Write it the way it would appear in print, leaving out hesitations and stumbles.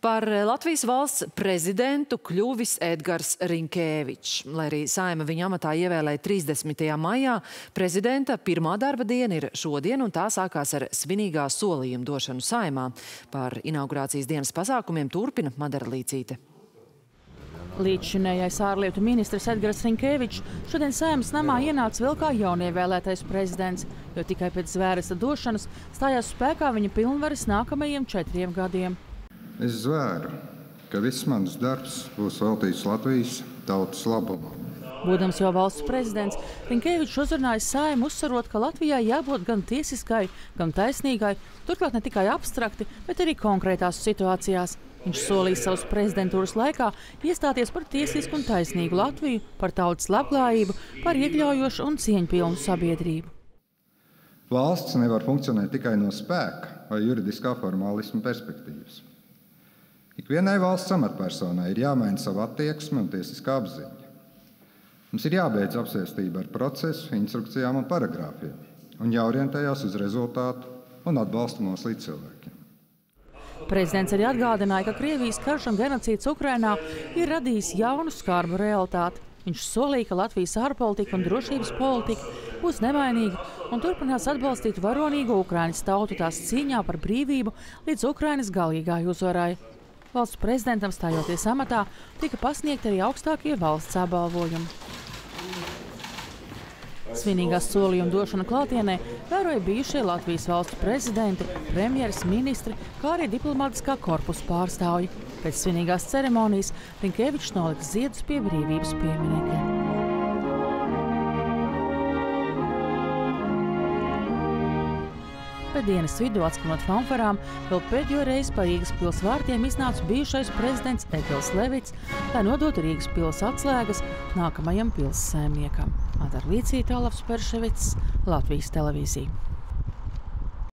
Par Latvijas valsts prezidentu kļuvis Edgars Rinkēvičs. Lai arī Saeima viņa amatā ievēlēja 30. maijā, prezidenta pirmā darba diena ir šodien, un tā sākās ar svinīgā solījuma došanu Saeimā. Par inaugurācijas dienas pasākumiem turpina Madara Līcīte. Līdzšinējais ārlietu ministrs Edgars Rinkēvičs šodien Saeimas namā ienāca vēl kā jaunievēlētais prezidents, jo tikai pēc zvērsta došanas stājās spēkā viņa pilnvaras nākamajiem 4 gadiem. Es zvēru, ka viss mans darbs būs veltīts Latvijas tautas labumam. Būdams jau valsts prezidents, Rinkēvičs uzrunāja Saeimu, uzsverot, ka Latvijai jābūt gan tiesiskai, gan taisnīgai, turklāt ne tikai abstrakti, bet arī konkrētās situācijās. Viņš solīja savas prezidentūras laikā iestāties par tiesisku un taisnīgu Latviju, par tautas labklājību, par iekļaujošu un cieņpilnu sabiedrību. Valsts nevar funkcionēt tikai no spēka vai juridiskā formālisma perspektīvas. Ikvienai valsts amatpersonai ir jāmaina sava attieksme un tiesiskā apziņa. Mums ir jābeidz apsēstība ar procesu, instrukcijām un paragrāfiem un jāorientējās uz rezultātu un atbalstu mūsu līdzcilvēkiem. Prezidents arī atgādināja, ka Krievijas karš un genocīds Ukrainā ir radījis jaunu skarbu realitāti. Viņš solīja, ka Latvijas ārpolitika un drošības politika būs nemainīga un turpinās atbalstīt varonīgo Ukrainas tautu tās cīņā par brīvību līdz Ukrainas galīgai uzvarai. Valsts prezidentam stājoties amatā tika pasniegti arī augstākie valsts apbalvojumi. Svinīgās solījuma došana klātienē vēroja bijušie Latvijas valstu prezidenti, premjeras, ministri, kā arī diplomātiskā korpusa pārstāvji. Pēc svinīgās ceremonijas Rinkēvičs noliks ziedus pie brīvības pieminekļa. Pēc dienas vidū, atskanot fanfarām, vēl pēdējo reizi pa Rīgas pils vārtiem iznāca bijušais prezidents Egils Levits, lai nodotu Rīgas pils atslēgas nākamajam pils saimniekam. Madara Līcīte, Olavs Perševics, Latvijas televīzija.